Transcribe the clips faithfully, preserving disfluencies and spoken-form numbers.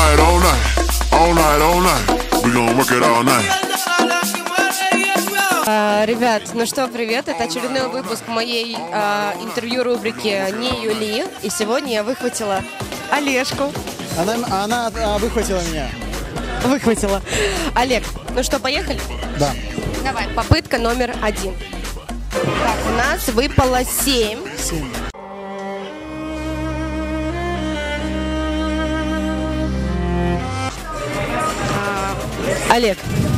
night, all night, all night, all night. We gonna work it all night. А, ребят, ну что, привет, это очередной выпуск моей а, интервью-рубрики «Не Юли», и сегодня я выхватила Олежку. Она, она а, выхватила меня. Выхватила. Олег, ну что, поехали? Да. Давай, попытка номер один. Так, у нас выпало семь. Семь. А, Олег.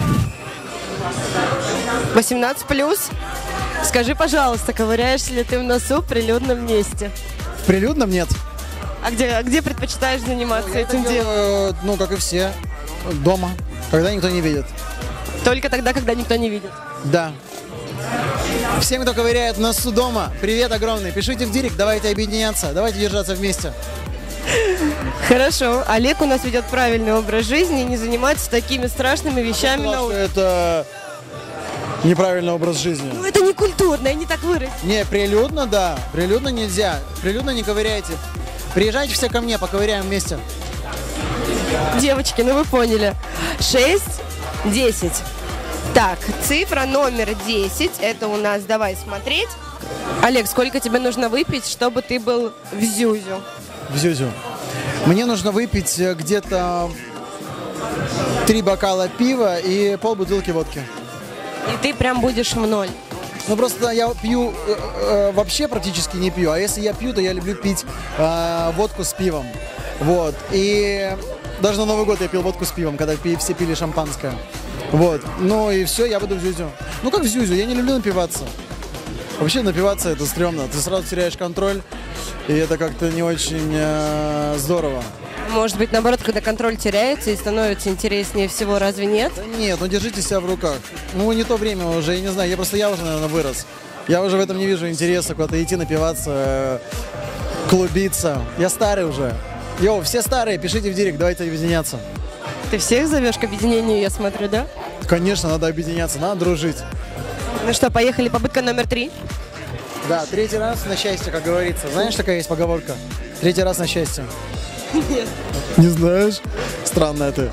восемнадцать плюс. Скажи, пожалуйста, ковыряешься ли ты в носу в прилюдном месте? В прилюдном нет. А где, а где предпочитаешь заниматься Я этим это делом? делаю, ну, как и все, дома, когда никто не видит. Только тогда, когда никто не видит. Да. Всем, кто ковыряет в носу дома, привет огромный. Пишите в директ, давайте объединяться, давайте держаться вместе. Хорошо. Олег у нас ведет правильный образ жизни и не занимается такими страшными вещами на Сказал, что улице. это неправильный образ жизни. Ну это не культурно, я не так вырос. Не, прилюдно, да. Прилюдно нельзя. Прилюдно не ковыряйте. Приезжайте все ко мне, поковыряем вместе. Девочки, ну вы поняли. шесть, десять. Так, цифра номер десять. Это у нас, давай смотреть. Олег, сколько тебе нужно выпить, чтобы ты был в зюзю? В зюзю. Мне нужно выпить где-то три бокала пива и полбутылки водки. И ты прям будешь в ноль. Ну просто я пью, э, э, вообще практически не пью, а если я пью, то я люблю пить э, водку с пивом. Вот. И даже на Новый год я пил водку с пивом, когда пи- все пили шампанское. Вот. Ну и все, я буду в зюзю. Ну как в зюзю, я не люблю напиваться. Вообще напиваться это стрёмно, ты сразу теряешь контроль, и это как-то не очень э, здорово. Может быть, наоборот, когда контроль теряется и становится интереснее всего, разве нет? Да нет, ну держите себя в руках. Ну не то время уже, я не знаю, я просто я уже, наверное, вырос. Я уже в этом не вижу интереса куда-то идти напиваться, э, клубиться. Я старый уже. Йоу, все старые, пишите в директ, давайте объединяться. Ты всех зовешь к объединению, я смотрю, да? Конечно, надо объединяться, надо дружить. Ну что, поехали, попытка номер три. Да, третий раз на счастье, как говорится. Знаешь, такая есть поговорка? Третий раз на счастье. Нет. Не знаешь? Странная ты.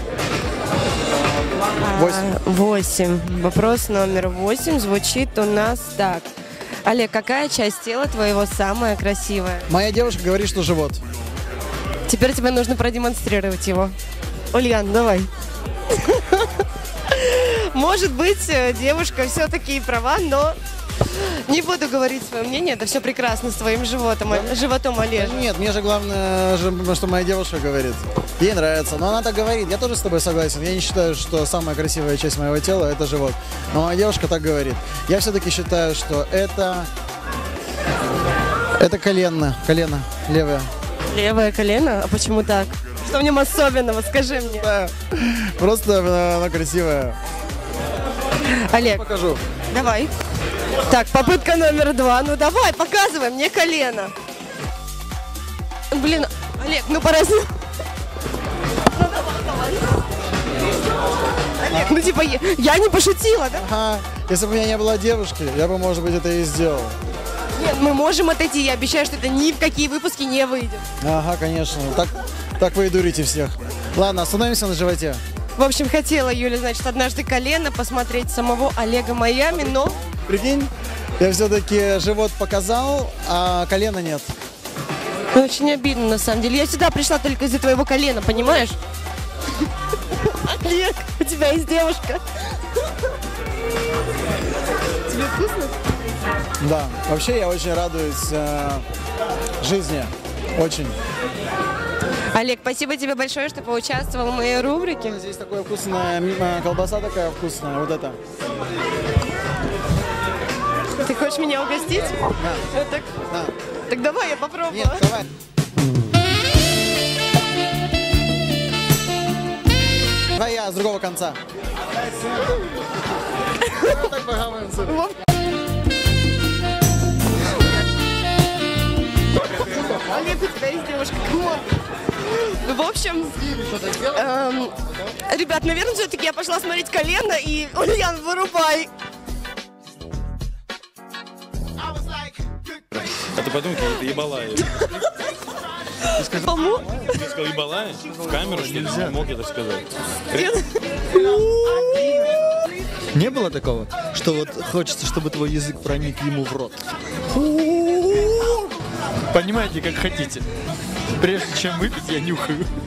Восемь. Восемь. Вопрос номер восемь звучит у нас так. Олег, какая часть тела твоего самая красивая? Моя девушка говорит, что живот. Теперь тебе нужно продемонстрировать его. Ульян, давай. Может быть, девушка все-таки и права, но не буду говорить свое мнение. Это все прекрасно с твоим животом, животом Олежа. Нет, мне же главное, что моя девушка говорит. Ей нравится, но она так говорит. Я тоже с тобой согласен. Я не считаю, что самая красивая часть моего тела – это живот. Но моя девушка так говорит. Я все-таки считаю, что это… Это колено, колено, левое. Левое колено? А почему так? Что в нем особенного? Скажи мне. Да, просто она, она красивая. Олег, Покажу. давай. Так, попытка номер два. Ну давай, показывай мне колено. Блин, Олег, ну порази. Ну давай, давай. Олег, ну типа, я, я не пошутила, да? Ага. Если бы у меня не было девушки, я бы, может быть, это и сделал. Нет, мы можем отойти. Я обещаю, что это ни в какие выпуски не выйдет. Ага, конечно. Так, так вы и дурите всех. Ладно, остановимся на животе. В общем, хотела Юля, значит, однажды колено посмотреть самого Олега Майами, но... Прикинь, я все-таки живот показал, а колена нет. Очень обидно, на самом деле. Я сюда пришла только из-за твоего колена, понимаешь? Олег, у тебя есть девушка. Тебе вкусно? Да, вообще я очень радуюсь э, жизни. Очень. Олег, спасибо тебе большое, что поучаствовал в моей рубрике. Здесь такая вкусная м, колбаса, такая вкусная, вот это. Ты хочешь меня угостить? Да. Вот так. Да. Так давай, я попробую. Нет, давай. Давай я с другого конца. Так погаваемся. Олег, у тебя есть девушка. В общем, эм, ребят, наверное, все-таки я пошла смотреть колено, и Ульян, вырубай. А ты подумай, какие-то ебалаи. Кому? Ты сказал ебалая? В камеру, что ли? Не мог я так сказать. Не было такого, что вот хочется, чтобы твой язык проник ему в рот? Понимаете, как хотите. Прежде чем выпить, я нюхаю.